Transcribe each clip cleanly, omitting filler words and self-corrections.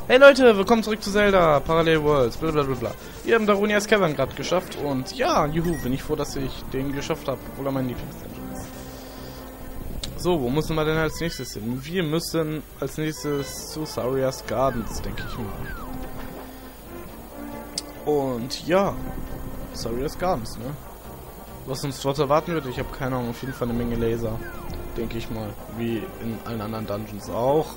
Hey Leute, willkommen zurück zu Zelda, Parallel Worlds, blablabla. Wir haben Darunias Cavern gerade geschafft und ja, juhu, bin ich froh, dass ich den geschafft habe, obwohl er mein Lieblingsdungeon ist. So, wo müssen wir denn als nächstes hin? Wir müssen als nächstes zu Sarias Gardens, denke ich mal. Und ja, Sarias Gardens, ne? Was uns dort erwarten wird, ich habe keine Ahnung, auf jeden Fall eine Menge Laser, denke ich mal, wie in allen anderen Dungeons auch.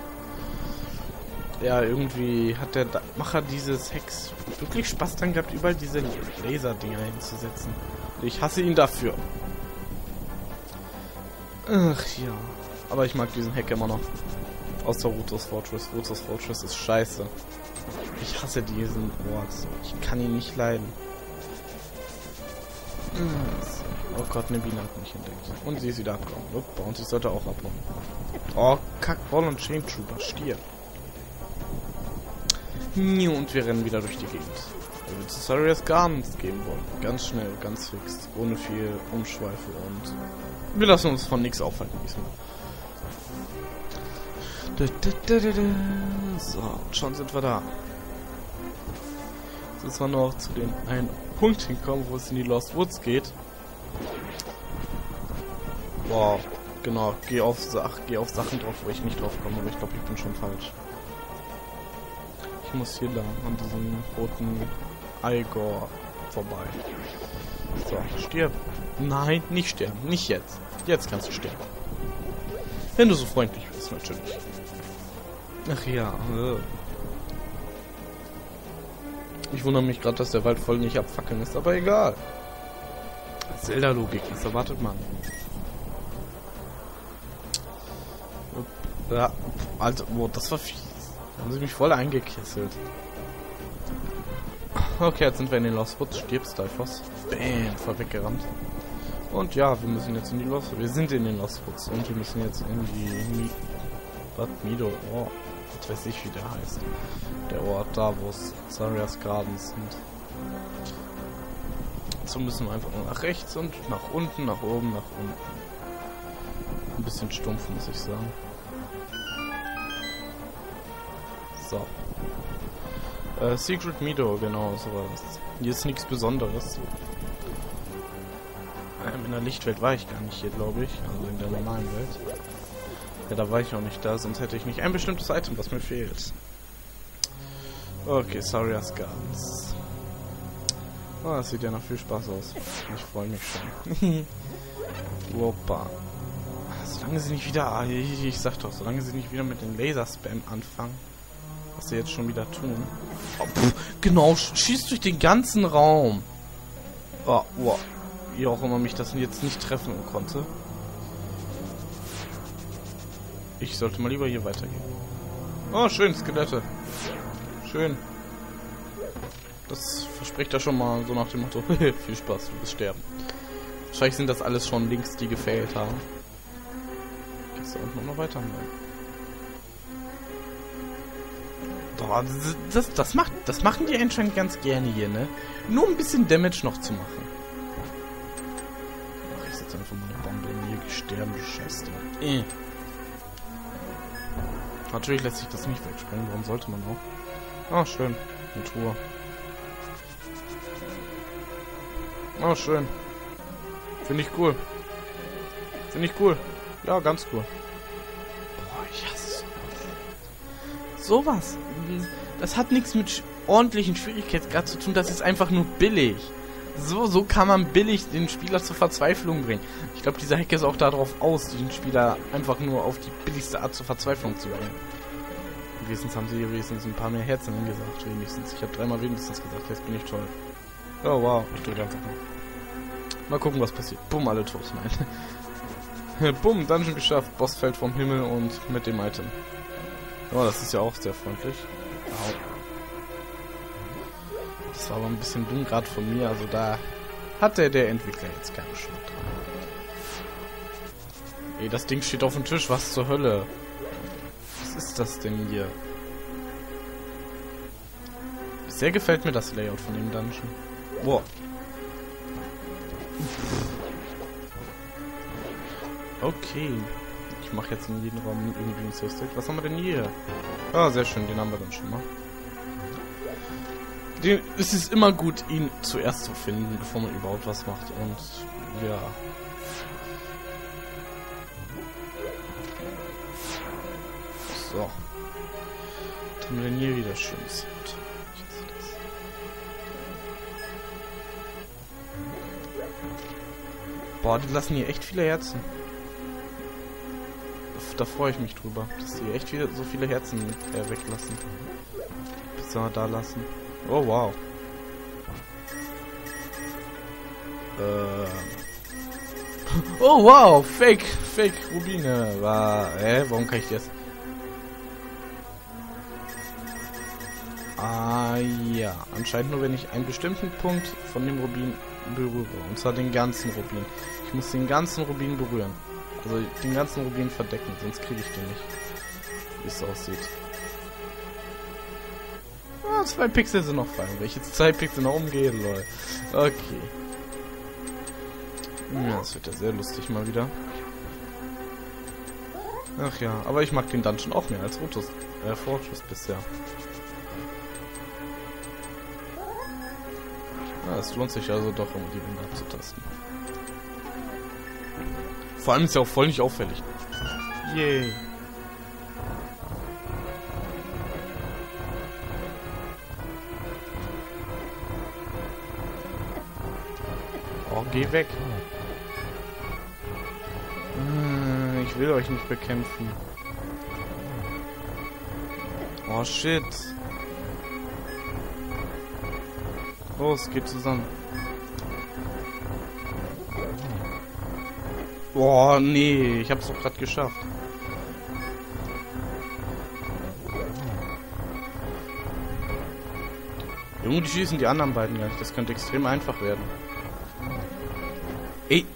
Ja, irgendwie hat der Macher dieses Hex wirklich Spaß dran gehabt, überall diese Laser-Dinger hinzusetzen. Ich hasse ihn dafür. Ach ja. Aber ich mag diesen Hack immer noch. Außer Rutos Fortress. Rutos Fortress ist scheiße. Ich hasse diesen Ort. Ich kann ihn nicht leiden. Oh Gott, eine Biene hat mich entdeckt. Und sie ist wieder abgehauen. Und sie sollte auch abhauen. Oh, Kackball und Chain Trooper. Stier. Und wir rennen wieder durch die Gegend. Weil wir zu Sarias Gardens gehen wollen. Ganz schnell, ganz fix. Ohne viel Umschweife und wir lassen uns von nichts aufhalten diesmal. So, und schon sind wir da. Jetzt müssen wir noch zu dem einen Punkt hinkommen, wo es in die Lost Woods geht. Wow, genau. Geh auf Sachen drauf, wo ich nicht drauf komme, aber ich glaube, ich bin schon falsch. Ich muss hier lang an diesem roten Igor vorbei. So, stirb. Nein, nicht sterben. Nicht jetzt. Jetzt kannst du sterben. Wenn du so freundlich bist, natürlich. Ach ja. Ich wundere mich gerade, dass der Wald voll nicht abfackeln ist, aber egal. Zelda-Logik, was erwartet man? Ja, Alter, boah, das war fies. Da haben sie mich voll eingekesselt. Okay, jetzt sind wir in den Lost Woods. Stirb, Stifos. Bam, voll weggerannt. Und ja, wir müssen jetzt in die Lost Woods. Wir sind in den Lost Woods und wir müssen jetzt in die Mido. Oh, was weiß ich, wie der heißt. Der Ort da, wo es Sarias Gardens sind. So müssen wir einfach nur nach rechts und nach unten, nach oben, nach unten. Ein bisschen stumpf, muss ich sagen. So. Secret Mido, genau, so war das. Hier ist nichts Besonderes. In der Lichtwelt war ich gar nicht hier, glaube ich. Also in der normalen Welt. Ja, da war ich auch nicht da, sonst hätte ich nicht ein bestimmtes Item, was mir fehlt. Okay, Sarias Gardens. Oh, das sieht ja nach viel Spaß aus. Ich freue mich schon. Opa. Solange sie nicht wieder... Ich sag doch, solange sie nicht wieder mit dem Laserspam anfangen. Was sie jetzt schon wieder tun. Oh, genau, schießt durch den ganzen Raum. Oh, wow. Wie auch immer mich das jetzt nicht treffen konnte. Ich sollte mal lieber hier weitergehen. Oh, schön, Skelette. Schön. Das verspricht ja schon mal so nach dem Motto, viel Spaß, du wirst sterben. Wahrscheinlich sind das alles schon Links, die gefailt haben. Geht's da unten noch weiter? Boah, das machen die anscheinend ganz gerne hier, ne? Nur ein bisschen Damage noch zu machen. Ach, ich setze einfach mal eine Bombe in hier, sterben, du Scheißding. Natürlich lässt sich das nicht wegsprengen, warum sollte man auch? Oh, schön. Eine Truhe. Oh, schön. Finde ich cool. Finde ich cool. Ja, ganz cool. Boah, ich hasse sowas. Das hat nichts mit ordentlichen Schwierigkeitsgrad zu tun, das ist einfach nur billig. So kann man billig den Spieler zur Verzweiflung bringen. Ich glaube, dieser Hack ist auch darauf aus, den Spieler einfach nur auf die billigste Art zur Verzweiflung zu bringen. Wenigstens haben sie hier wenigstens ein paar mehr Herzen gesagt. Wenigstens. Ich habe dreimal wenigstens gesagt, jetzt bin ich toll. Oh wow, ich drücke einfach mal gucken, was passiert. Bumm, alle tot. Nein. Bumm, Dungeon geschafft. Boss fällt vom Himmel und mit dem Item. Oh, das ist ja auch sehr freundlich. Au. Das war aber ein bisschen dumm gerade von mir. Also da hat der Entwickler jetzt keine Schuld dran. Ey, das Ding steht auf dem Tisch. Was zur Hölle? Was ist das denn hier? Sehr gefällt mir das Layout von dem Dungeon. Boah. Okay. Ich mache jetzt in jedem Raum irgendwie ein Safe State. Was haben wir denn hier? Ah, sehr schön, den haben wir dann schon mal. Es ist immer gut, ihn zuerst zu finden, bevor man überhaupt was macht. Und ja. So. Was haben wir denn hier wieder Schönes? Boah, die lassen hier echt viele Herzen. Da freue ich mich drüber, dass die echt so viele Herzen weglassen. Bis wir da lassen. Oh, wow. Oh, wow. Fake Rubine. Warum kann ich das? Ah, ja. Anscheinend nur, wenn ich einen bestimmten Punkt von dem Rubin berühre. Und zwar den ganzen Rubin. Ich muss den ganzen Rubin berühren. Also den ganzen Rubin verdecken, sonst kriege ich den nicht. Wie es aussieht. Ah, 2 Pixel sind noch frei. Wenn ich jetzt 2 Pixel noch umgehe, lol. Okay. Ja, das wird ja sehr lustig mal wieder. Ach ja, aber ich mag den Dungeon auch mehr als Vorschuss bisher. Ja, es lohnt sich also doch, um die Wände abzutasten. Vor allem ist ja auch voll nicht auffällig. Yay. Oh, geh weg. Ich will euch nicht bekämpfen. Oh, shit. Los, geht zusammen. Boah, nee, ich hab's doch gerade geschafft. Junge, die schießen die anderen beiden gar nicht. Das könnte extrem einfach werden. Ey.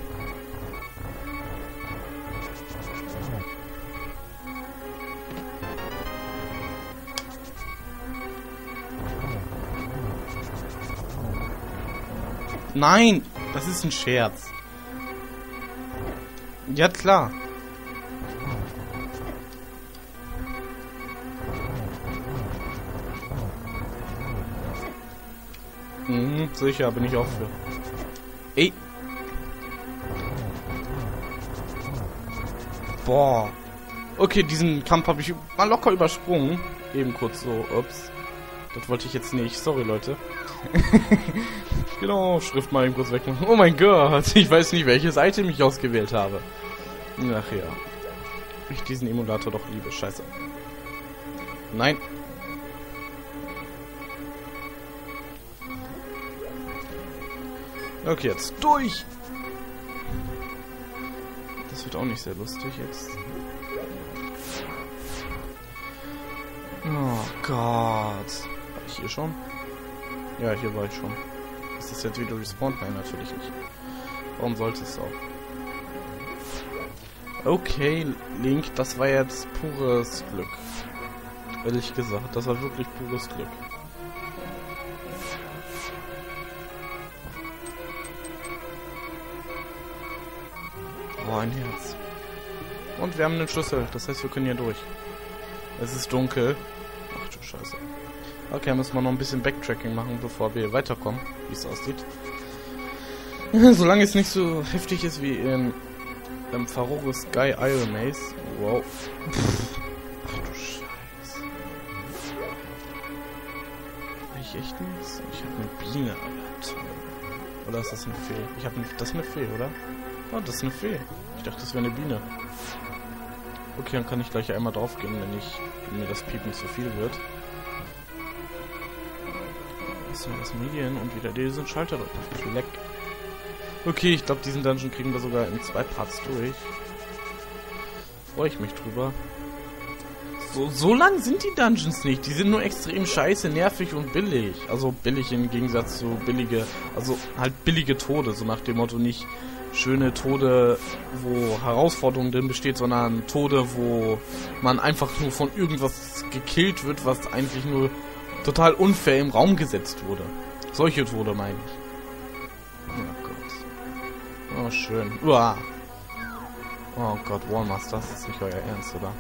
Nein, das ist ein Scherz. Ja, klar. Sicher, bin ich auch für. Ey. Boah. Okay, diesen Kampf habe ich mal locker übersprungen. Eben kurz so, ups. Das wollte ich jetzt nicht. Sorry, Leute. Genau, Schrift mal eben kurz wegmachen. Oh mein Gott, ich weiß nicht, welches Item ich ausgewählt habe. Ach ja. Ich diesen Emulator doch liebe. Scheiße. Nein. Okay, jetzt durch. Das wird auch nicht sehr lustig jetzt. Oh Gott. War ich hier schon? Ja, hier war ich schon. Ist das jetzt wieder respawned? Nein, natürlich nicht. Warum sollte es auch? Okay, Link, das war jetzt pures Glück. Ehrlich gesagt, das war wirklich pures Glück. Oh, ein Herz. Und wir haben einen Schlüssel, das heißt, wir können hier durch. Es ist dunkel. Ach du Scheiße. Okay, müssen wir noch ein bisschen Backtracking machen, bevor wir weiterkommen, wie es aussieht. Solange es nicht so heftig ist wie in Farore Sky Iron Maze. Wow. Ach du Scheiße. Ich echt nichts? Ich habe eine Biene, Alter. Oder ist das eine Fee? Das ist eine Fee, oder? Oh, das ist eine Fee. Ich dachte, das wäre eine Biene. Okay, dann kann ich gleich einmal drauf gehen, wenn mir das Piepen zu viel wird. So, das Medien und wieder diesen Schalter drücken. Leck. Okay, ich glaube, diesen Dungeon kriegen wir sogar in 2 Parts durch. Freue ich mich drüber. So lang sind die Dungeons nicht. Die sind nur extrem scheiße, nervig und billig. Also billig im Gegensatz zu halt billige Tode. So nach dem Motto nicht schöne Tode, wo Herausforderung drin besteht, sondern Tode, wo man einfach nur von irgendwas gekillt wird, was eigentlich nur total unfair im Raum gesetzt wurde. Solche Tode meine ich. Oh Gott. Oh, schön. Uah. Oh Gott, Wallmaster, das ist nicht euer Ernst, oder?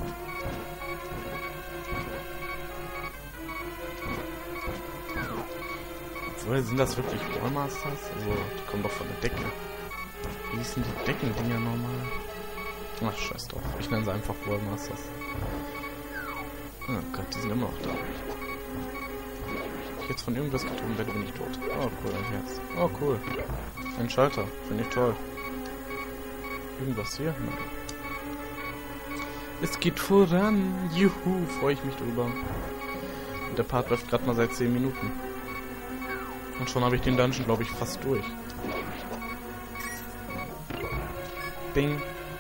Obwohl, sind das wirklich Wallmasters? Also, die kommen doch von der Decke. Wie hießen die Deckendinger normal? Ach, scheiß drauf. Ich nenne sie einfach Wallmasters. Oh Gott, die sind immer noch da. Wenn ich jetzt von irgendwas getroffen werde, bin ich tot. Oh, cool, ein Herz. Oh, cool. Ein Schalter. Finde ich toll. Irgendwas hier? Nein. Es geht voran. Juhu, freue ich mich drüber. Und der Part läuft gerade mal seit 10 Minuten. Und schon habe ich den Dungeon, glaube ich, fast durch. Bing.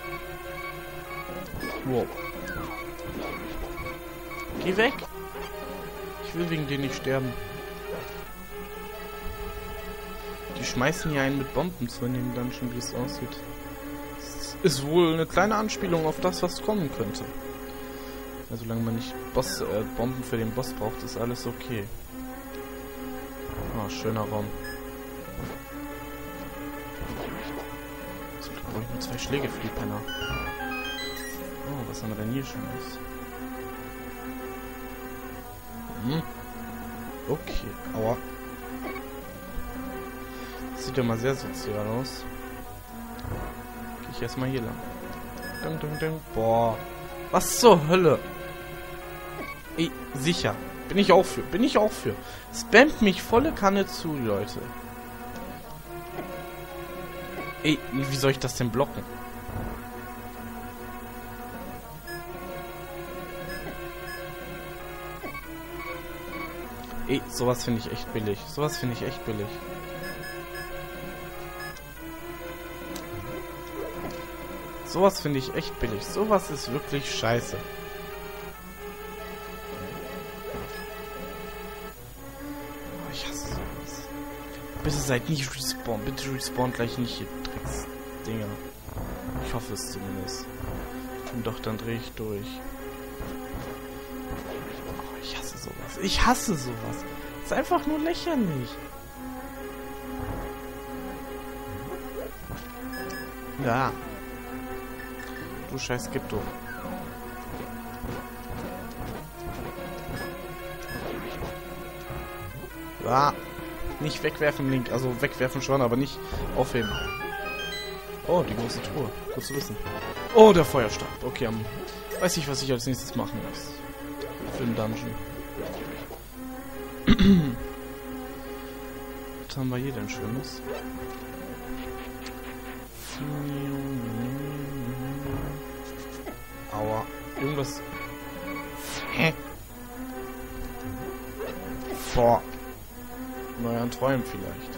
Wow. Geh weg! Ich will wegen dir nicht sterben. Die schmeißen hier einen mit Bomben zu in den Dungeon, wie es aussieht. Das ist wohl eine kleine Anspielung auf das, was kommen könnte. Ja, solange man nicht Bomben für den Boss braucht, ist alles okay. Oh, schöner Raum. So, da brauche ich nur 2 Schläge für die Penner. Oh, was haben wir denn hier schon los? Okay, aua. Das sieht ja mal sehr sozial aus. Gehe ich erstmal hier lang. Ding, ding, ding. Boah. Was zur Hölle? Ey, sicher. Bin ich auch für. Bin ich auch für. Spammt mich volle Kanne zu, Leute. Ey, wie soll ich das denn blocken? Ey, sowas finde ich echt billig. Sowas finde ich echt billig. Sowas finde ich echt billig. Sowas ist wirklich scheiße. Oh, ich hasse sowas. Bitte seid nicht respawned. Bitte respawnt gleich nicht hier Drecksdinger. Ich hoffe es zumindest. Und doch, dann drehe ich durch. Ich hasse sowas. Ich hasse sowas. Das ist einfach nur lächerlich. Ja. Du scheiß Gypto. Ja. Nicht wegwerfen, Link. Also wegwerfen schon, aber nicht aufheben. Oh, die große Truhe. Gut zu wissen. Oh, der Feuerstab. Okay, weiß ich, was ich als nächstes machen muss. Für den Dungeon. Was haben wir hier denn Schönes? Aua. Irgendwas. Hä? Boah. Neuer Träumen vielleicht.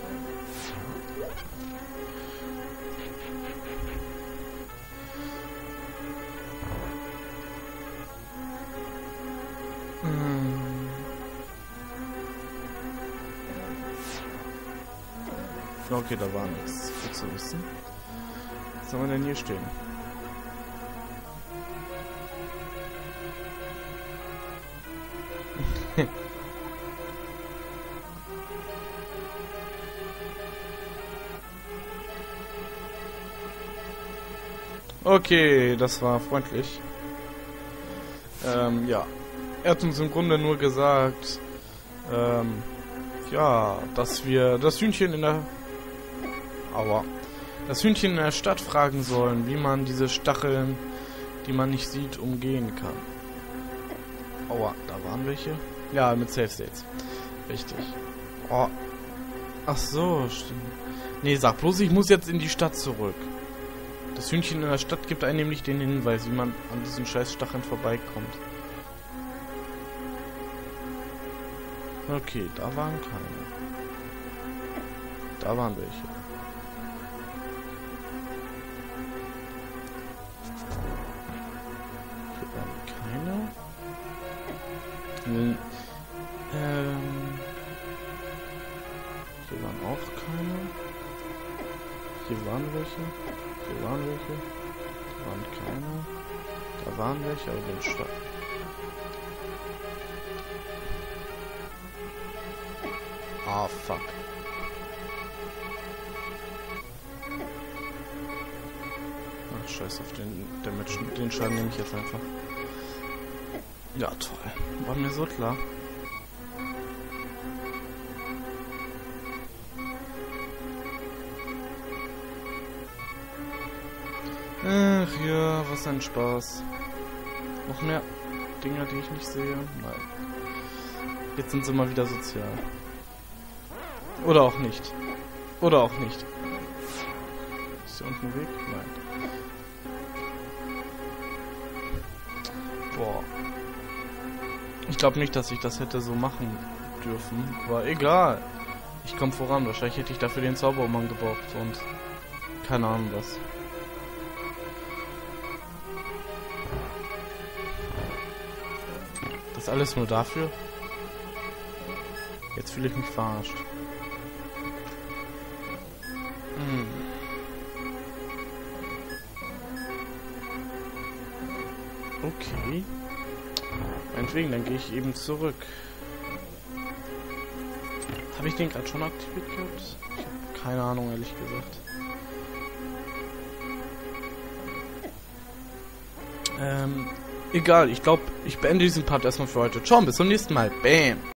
Okay, da war nichts. Gut zu wissen. Was soll man denn hier stehen? Okay, das war freundlich. Ja. Er hat uns im Grunde nur gesagt, ja, dass wir das Hühnchen in der Stadt fragen sollen, wie man diese Stacheln, die man nicht sieht, umgehen kann. Aua, da waren welche? Ja, mit Safe States. Richtig. Oh. Ach so, stimmt. Nee, sag bloß, ich muss jetzt in die Stadt zurück. Das Hühnchen in der Stadt gibt einem nämlich den Hinweis, wie man an diesen scheiß Stacheln vorbeikommt. Okay, da waren keine. Da waren welche. Hier waren keine. Hier waren auch keine. Hier waren welche. Hier waren welche. Da waren keine. Da waren welche, aber den Stadt. Ah, fuck. Ach, scheiß auf den Damage. Den Schaden nehme ich jetzt einfach. Ja, toll. War mir so klar. Ach ja, was ein Spaß. Noch mehr Dinger, die ich nicht sehe? Nein. Jetzt sind sie mal wieder sozial. Oder auch nicht. Oder auch nicht. Ist hier unten ein Weg? Nein. Boah. Ich glaube nicht, dass ich das hätte so machen dürfen. Aber egal. Ich komme voran. Wahrscheinlich hätte ich dafür den Zaubermann gebraucht und keine Ahnung was. Das alles nur dafür? Jetzt fühle ich mich verarscht. Okay. Meinetwegen, dann gehe ich eben zurück. Habe ich den gerade schon aktiviert gehabt? Ich habe keine Ahnung, ehrlich gesagt. Egal, ich glaube, ich beende diesen Part erstmal für heute. Ciao, bis zum nächsten Mal. Bam!